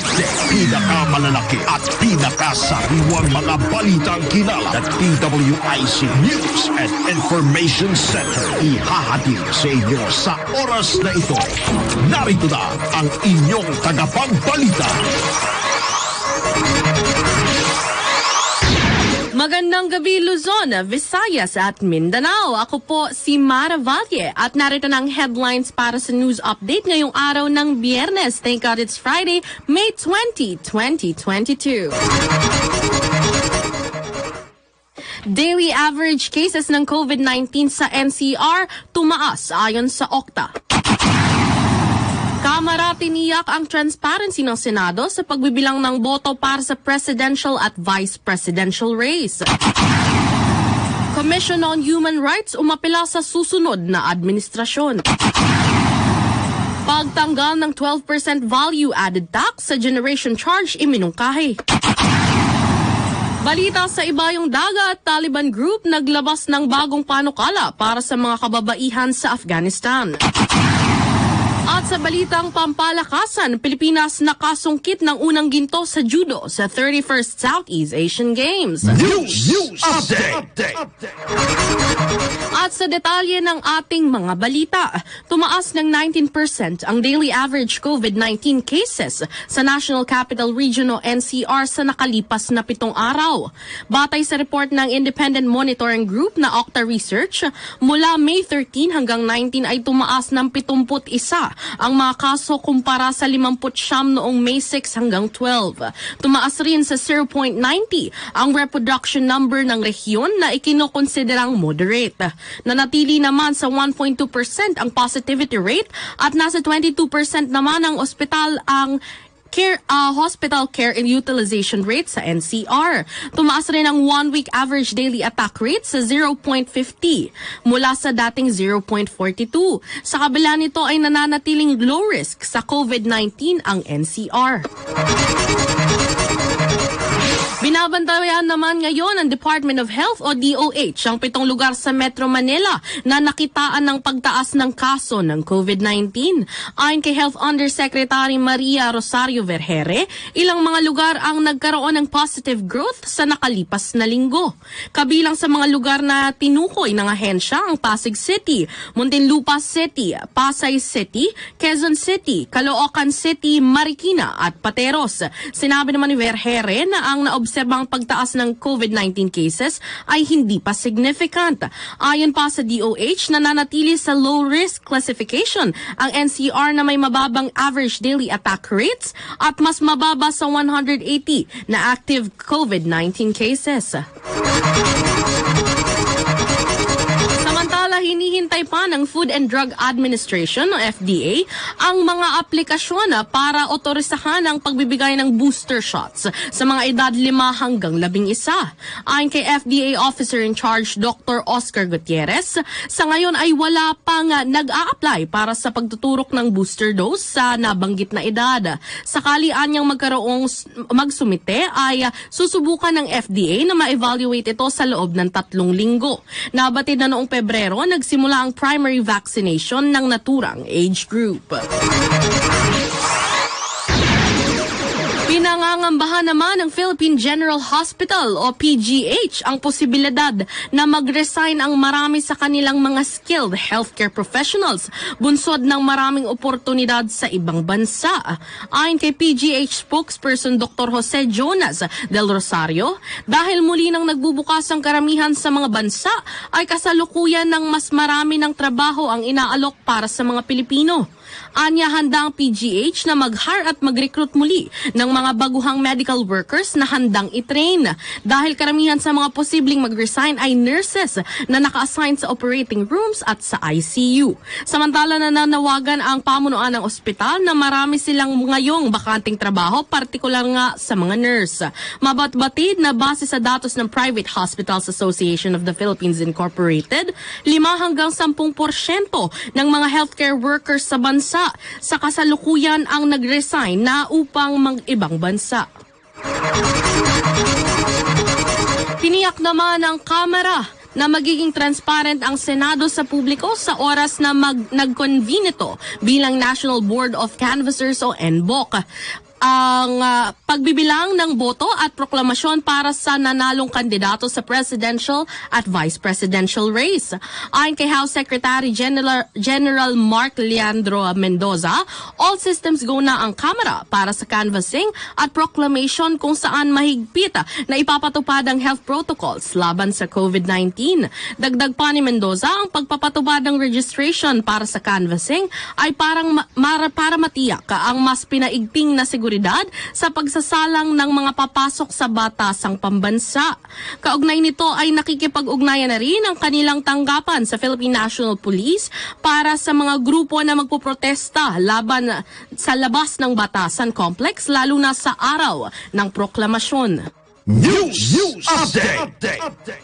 Update. Pinakamalalaki at pinakasariwang mga balitang kinala at PWIC News and Information Center. Ihahatid sa inyo sa oras na ito. Narito na ang inyong tagapagbalita. Magandang gabi Luzon, Visayas at Mindanao. Ako po si Mara Valle at narito ng headlines para sa news update ngayong araw ng Biyernes. Thank God it's Friday, May 20, 2022. Daily average cases ng COVID-19 sa NCR tumaas ayon sa Okta. Kamara tiniyak ang transparency ng Senado sa pagbibilang ng boto para sa presidential at vice presidential race. Commission on Human Rights umapela sa susunod na administrasyon. Pagtanggal ng 12% value-added tax sa generation charge iminungkahi. Balita sa ibayong dagat, Taliban Group naglabas ng bagong panukala para sa mga kababaihan sa Afghanistan. At sa balitang pampalakasan, Pilipinas nakasungkit ng unang ginto sa judo sa 31st Southeast Asian Games. News Update. At sa detalye ng ating mga balita, tumaas ng 19% ang daily average COVID-19 cases sa National Capital Region o NCR sa nakalipas na 7 araw. Batay sa report ng Independent Monitoring Group na Okta Research, mula May 13 hanggang 19 ay tumaas ng 71 ang mga kaso kumpara sa 59 noong May 6 hanggang 12. Tumaas rin sa 0.90 ang reproduction number ng rehiyon na ikinokonsiderang moderate. Nanatili naman sa 1.2% ang positivity rate at nasa 22% naman ang hospital care and utilization rate sa NCR. Tumaas rin ang 1-week average daily attack rate sa 0.50 mula sa dating 0.42. Sa kabila nito ay nananatiling low risk sa COVID-19 ang NCR. Binabantayan naman ngayon ng Department of Health o DOH ang 7 lugar sa Metro Manila na nakitaan ng pagtaas ng kaso ng COVID-19. Ayon kay Health Undersecretary Maria Rosario Vergere, ilang mga lugar ang nagkaroon ng positive growth sa nakalipas na linggo. Kabilang sa mga lugar na tinukoy ng ahensya ang Pasig City, Muntinlupa City, Pasay City, Quezon City, Caloocan City, Marikina at Pateros. Sinabi naman ni Vergere na ang naobserbang pagtaas ng COVID-19 cases ay hindi pa significant. Ayon pa sa DOH, nananatili sa low risk classification ang NCR na may mababang average daily attack rates at mas mababa sa 180 na active COVID-19 cases. Hinihintay pa ng Food and Drug Administration o FDA ang mga aplikasyon para otorisahan ang pagbibigay ng booster shots sa mga edad 5 hanggang 11. Ayon kay FDA Officer in Charge Dr. Oscar Gutierrez, sa ngayon ay wala pang nag-a-apply para sa pagtuturok ng booster dose sa nabanggit na edad. Sakali anyang magsumite ay susubukan ng FDA na ma-evaluate ito sa loob ng 3 linggo. Nabatid na noong Pebrero, nagsimula ang primary vaccination ng naturang age group. Pinangangambahan naman ng Philippine General Hospital o PGH ang posibilidad na mag-resign ang marami sa kanilang mga skilled healthcare professionals, bunsod ng maraming oportunidad sa ibang bansa. Ayon kay PGH spokesperson Dr. Jose Jonas del Rosario, dahil muli nang nagbubukas ang karamihan sa mga bansa, ay kasalukuyan ng mas marami ng trabaho ang inaalok para sa mga Pilipino. Anya, handa ang PGH na mag-hire at mag-recruit muli ng mga baguhang medical workers na handang i-train. Dahil karamihan sa mga posibleng mag-resign ay nurses na naka-assign sa operating rooms at sa ICU. Samantala, nananawagan ang pamunuan ng ospital na marami silang ngayong bakanting trabaho, partikular nga sa mga nurse. Mabatbatid na base sa datos ng Private Hospitals Association of the Philippines Incorporated, 5 hanggang 10% ng mga healthcare workers sa bansa sa kasalukuyan ang nag-resign na upang mag-ibang bansa. Tiniyak naman ng Kamara na magiging transparent ang Senado sa publiko sa oras na nag-convene ito bilang National Board of Canvassers o NBOC. ang pagbibilang ng boto at proklamasyon para sa nanalong kandidato sa presidential at vice presidential race. Ayon kay House Secretary General Mark Leandro Mendoza, all systems go na ang Kamara para sa canvassing at proclamation kung saan mahigpit na ipapatupad ang health protocols laban sa COVID-19. Dagdag pa ni Mendoza, ang pagpapatupad ng registration para sa canvassing ay para matiyak ang mas pinaigting na seguridad sa pagsasalang ng mga papasok sa batasang pambansa. Kaugnay nito ay nakikipag-ugnayan na rin ang kanilang tanggapan sa Philippine National Police para sa mga grupo na magpoprotesta laban sa labas ng batasan complex, lalo na sa araw ng proklamasyon. News Update.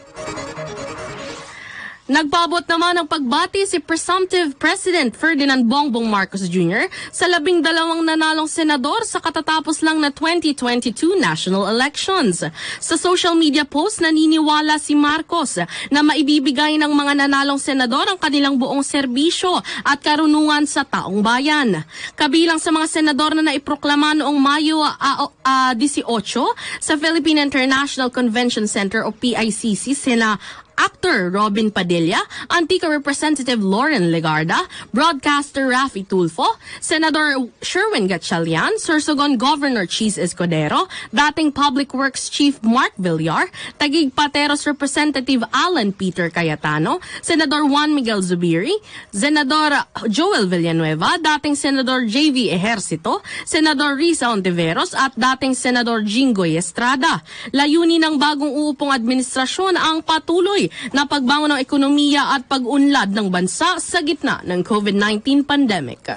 Nagpaabot naman ng pagbati si presumptive President Ferdinand Bongbong Marcos Jr. sa 12 nanalong senador sa katatapos lang na 2022 national elections. Sa social media post, naniniwala si Marcos na maibibigay ng mga nanalong senador ang kanilang buong serbisyo at karunungan sa taong bayan. Kabilang sa mga senador na naiproklama noong Mayo 18 sa Philippine International Convention Center o PICC sina Actor Robin Padilla, Antique Representative Lauren Legarda, Broadcaster Raffy Tulfo, Senator Sherwin Gatchalian, Sorsogon Governor Cheese Escudero, dating Public Works Chief Mark Villar, Taguig Pateros Representative Alan Peter Cayetano, Senador Juan Miguel Zubiri, Senador Joel Villanueva, dating Senador J.V. Ejercito, Senador Risa Ontiveros at dating Senador Jinggoy Estrada. Layunin ng bagong uupong administrasyon ang patuloy na pagbangon ng ekonomiya at pag-unlad ng bansa sa gitna ng COVID-19 pandemic.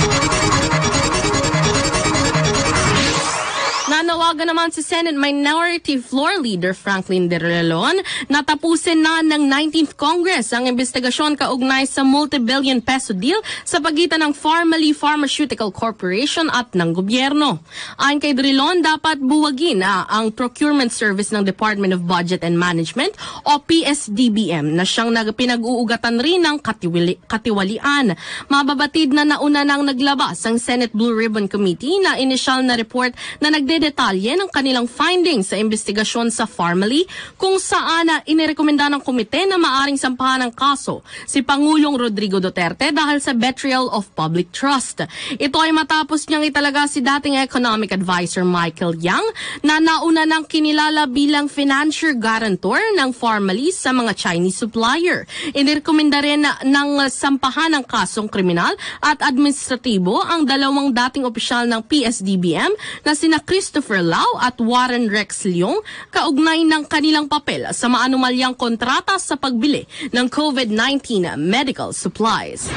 Nanawagan naman si Senate Minority Floor Leader Franklin De Leon na tapusin na ng 19th Congress ang investigasyon kaugnay sa multi-billion peso deal sa pagitan ng Pharmally Pharmaceutical Corporation at ng gobyerno. Ayon kay De Leon, dapat buwagin ang procurement service ng Department of Budget and Management o PSDBM na siyang pinag-uugatan rin ng katiwalian. Mababatid na nauna nang naglabas ang Senate Blue Ribbon Committee na inisyal na report na detalye ng kanilang findings sa investigasyon sa Pharmally kung saan inirekomenda ng komite na maaring sampahan ng kaso si Pangulong Rodrigo Duterte dahil sa betrayal of public trust. Ito ay matapos niyang italaga si dating Economic Advisor Michael Yang na nauna nang kinilala bilang financier guarantor ng Pharmally sa mga Chinese supplier. Inirekomenda rin ng sampahan ng kasong kriminal at administratibo ang dalawang dating opisyal ng PSDBM na sina Christopher Lau at Warren Rex Leong kaugnay ng kanilang papel sa maanumalyang kontrata sa pagbili ng COVID-19 medical supplies.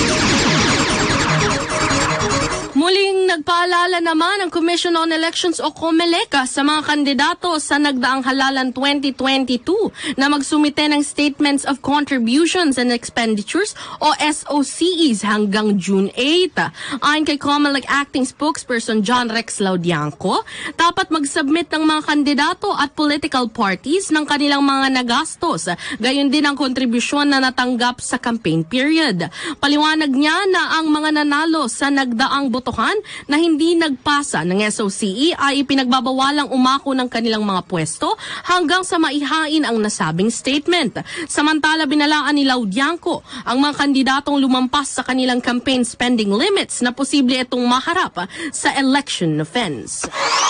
Muling nagpaalala naman ang Commission on Elections o COMELEC sa mga kandidato sa nagdaang halalan 2022 na magsumite ng Statements of Contributions and Expenditures o SOCEs hanggang June 8. Ayon kay COMELEC Acting Spokesperson John Rex Laudianco, dapat mag-submit ng mga kandidato at political parties ng kanilang mga nagastos, gayon din ang kontribusyon na natanggap sa campaign period. Paliwanag niya na ang mga nanalo sa nagdaang botohan na hindi nagpasa ng SOCE ay ipinagbabawalang umako ng kanilang mga pwesto hanggang sa maihain ang nasabing statement. Samantala, binalaan ni Laudianco ang mga kandidatong lumampas sa kanilang campaign spending limits na posible itong maharap sa election offense.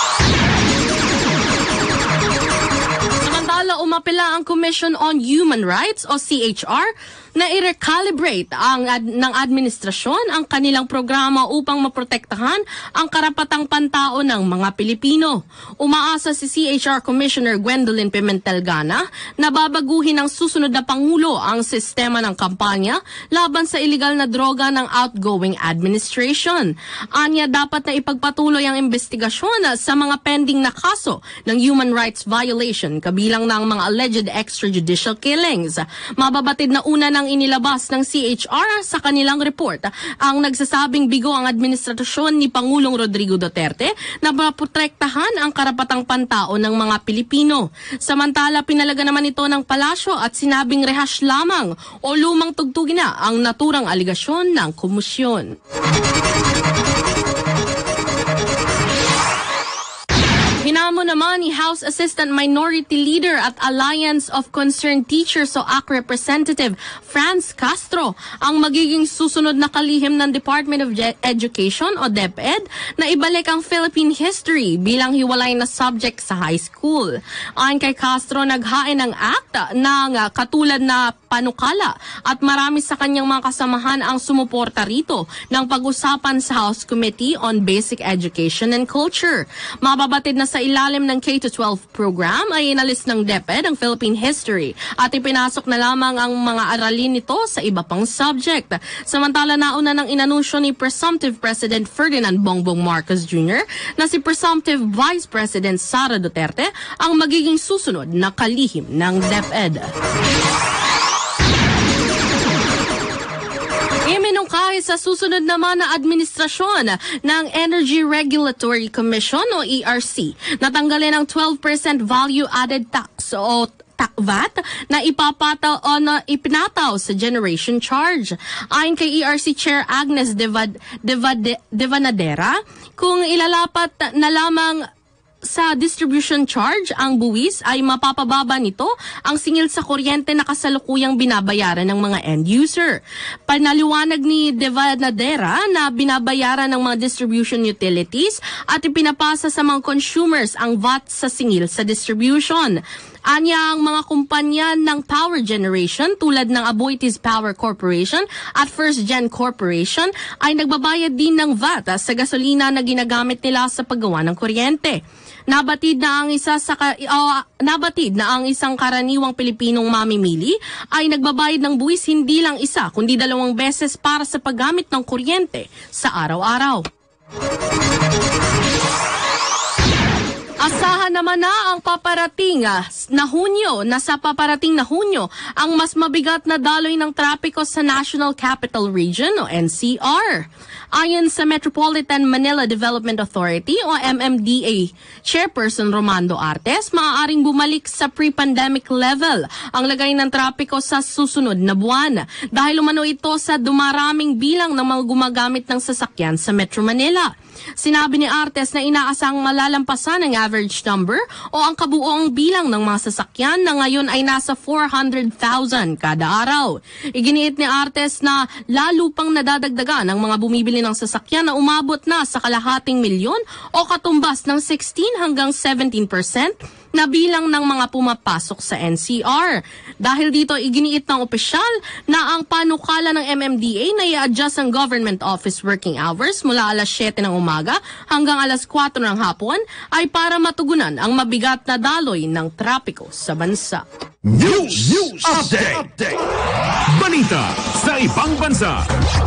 Samantala, umapela ang Commission on Human Rights o CHR na i-recalibrate ng administrasyon ang kanilang programa upang maprotektahan ang karapatang pantao ng mga Pilipino. Umaasa si CHR Commissioner Gwendolyn Pimentel-Gana na babaguhin ng susunod na Pangulo ang sistema ng kampanya laban sa iligal na droga ng outgoing administration. Anya, dapat na ipagpatuloy ang investigasyon sa mga pending na kaso ng human rights violation kabilang ng mga alleged extrajudicial killings. Mababatid na una ng inilabas ng CHR sa kanilang report ang nagsasabing bigo ang administrasyon ni Pangulong Rodrigo Duterte na maprotektahan ang karapatang pantao ng mga Pilipino. Samantala, pinalaga naman ito ng palasyo at sinabing rehash lamang o lumang tugtugin na ang naturang aligasyon ng komisyon. House Assistant Minority Leader at Alliance of Concerned Teachers o ACT Representative Franz Castro ang magiging susunod na kalihim ng Department of Education o DepEd na ibalik ang Philippine history bilang hiwalay na subject sa high school. Ayon kay Castro, naghain ng ACT ng katulad na panukala at marami sa kanyang mga kasamahan ang sumuporta rito ng pag-usapan sa House Committee on Basic Education and Culture. Mababatid na sa ilalim ng K-12 program ay inalis ng DepEd ang Philippine history at ipinasok na lamang ang mga aralin nito sa iba pang subject. Samantala, nauna ng inanunsyo ni Presumptive President Ferdinand Bongbong Marcos Jr. na si Presumptive Vice President Sara Duterte ang magiging susunod na kalihim ng DepEd. Iminungkahi sa susunod naman na administrasyon ng Energy Regulatory Commission o ERC natanggalin ang 12% value-added tax o VAT na ipapataw o na ipinataw sa generation charge. Ayon kay ERC Chair Agnes Devanadera, kung ilalapat na lamang sa distribution charge ang buwis ay mapapababa nito ang singil sa kuryente na kasalukuyang binabayaran ng mga end user. Panaliwanag ni Devanadera na binabayaran ng mga distribution utilities at ipinapasa sa mga consumers ang VAT sa singil sa distribution. Anya, ang mga kumpanya ng power generation tulad ng Aboitiz Power Corporation at First Gen Corporation ay nagbabayad din ng VAT sa gasolina na ginagamit nila sa paggawa ng kuryente. Nabatid na ang isang karaniwang Pilipinong mamimili ay nagbabayad ng buwis hindi lang isa kundi 2 beses para sa paggamit ng kuryente sa araw-araw. Asahan naman na ang paparating na Hunyo ang mas mabigat na daloy ng trapiko sa National Capital Region o NCR. Ayon sa Metropolitan Manila Development Authority o MMDA Chairperson Romando Artes, maaaring bumalik sa pre-pandemic level ang lagay ng trapiko sa susunod na buwan dahil umano ito sa dumaraming bilang ng mga gumagamit ng sasakyan sa Metro Manila. Sinabi ni Artes na inaasang malalampasan ang average number o ang kabuoang bilang ng mga sasakyan na ngayon ay nasa 400,000 kada araw. Iginiit ni Artes na lalo pang nadadagdagan ang mga bumibili ng sasakyan na umabot na sa 250,000 o katumbas ng 16 hanggang 17% na bilang ng mga pumapasok sa NCR. Dahil dito, iginiit ng opisyal na ang panukala ng MMDA na i-adjust ang government office working hours mula alas 7 ng umaga hanggang alas 4 ng hapon ay para matugunan ang mabigat na daloy ng trapiko sa bansa. News Update! Balita sa ibang bansa.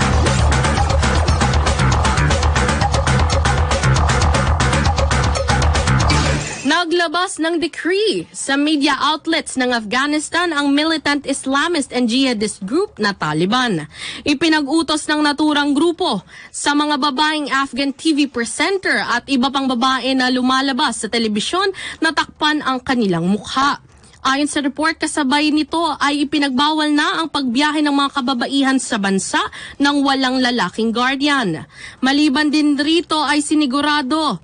Naglabas ng decree sa media outlets ng Afghanistan ang militant Islamist and jihadist group na Taliban. Ipinag-utos ng naturang grupo sa mga babaeng Afghan TV presenter at iba pang babae na lumalabas sa telebisyon na takpan ang kanilang mukha. Ayon sa report, kasabay nito ay ipinagbawal na ang pagbiyahe ng mga kababaihan sa bansa ng walang lalaking guardian. Maliban din rito ay sinigurado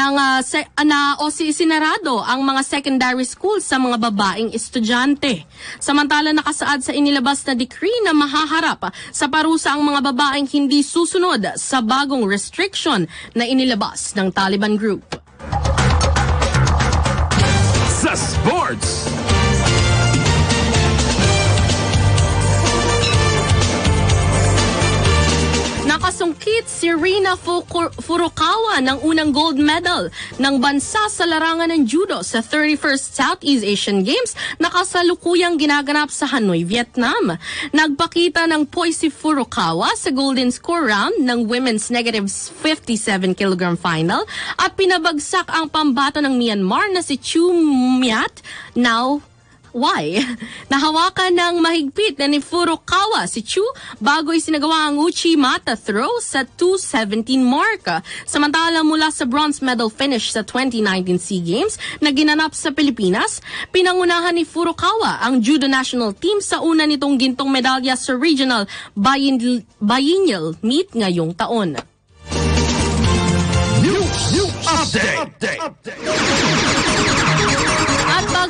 sinarado ang mga secondary school sa mga babaeng estudyante. Samantala, nakasaad sa inilabas na decree na mahaharap sa parusa ang mga babaeng hindi susunod sa bagong restriction na inilabas ng Taliban Group. Sa sports! Nakasungkit si Rina Furukawa ng unang gold medal ng bansa sa larangan ng judo sa 31st Southeast Asian Games na kasalukuyang ginaganap sa Hanoi, Vietnam. Nagpakita ng poise si Furukawa sa golden score round ng women's negative 57 kg final at pinabagsak ang pambato ng Myanmar na si Chu Myat Nahawakan ng mahigpit na ni Furukawa si Chu bago isinagawa ang Uchi Mata throw sa 2:17 mark. Samantala, mula sa bronze medal finish sa 2019 SEA Games na ginanap sa Pilipinas, pinangunahan ni Furukawa ang judo national team sa una nitong gintong medalya sa regional biennial meet ngayong taon. News Update!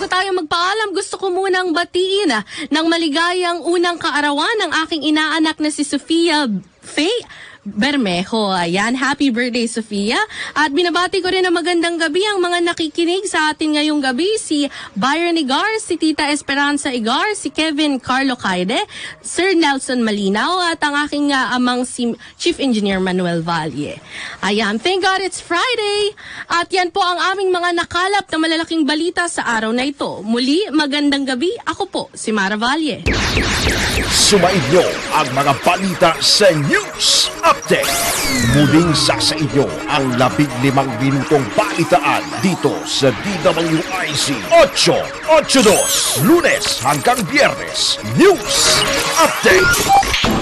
bago tayo magpaalam, gusto ko munang batiin ng maligayang unang kaarawan ng aking inaanak na si Sofia Faye Bermejo. Ayan, happy birthday, Sofia. At binabati ko rin ng magandang gabi ang mga nakikinig sa atin ngayong gabi. Si Byron Igar, si Tita Esperanza Igar, si Kevin Carlo Caide, Sir Nelson Malinaw, at ang aking amang si Chief Engineer Manuel Valle. Ayan, thank God it's Friday. At yan po ang aming mga nakalap na malalaking balita sa araw na ito. Muli, magandang gabi. Ako po, si Mara Valle. Sumainyo ang mga balita sa News Update. Muling sa inyo ang 15 minutong balitaan dito sa DWIC 882 Lunes hanggang Biyernes. News Update.